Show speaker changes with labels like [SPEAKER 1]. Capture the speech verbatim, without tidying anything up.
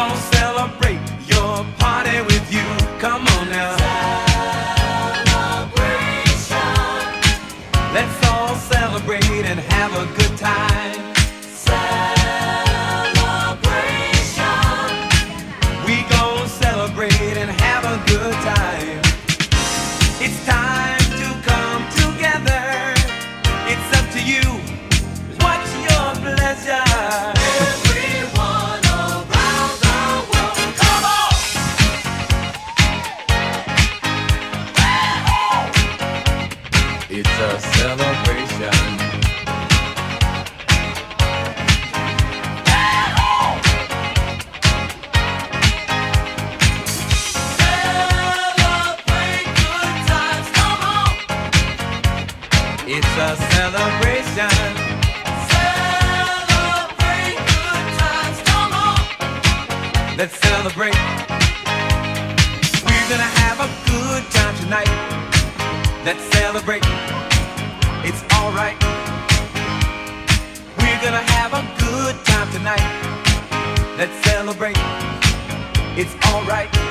[SPEAKER 1] gonna celebrate your party with you. Come on now. Celebration. Let's all celebrate and have a good time. Celebration. We gonna celebrate and have a good time. It's time to come together. It's up to you. What's your pleasure? Everyone around the world, come on! It's a celebration. It's a celebration. Celebrate good times, come on. Let's celebrate. We're gonna have a good time tonight. Let's celebrate. It's alright. We're gonna have a good time tonight. Let's celebrate. It's alright.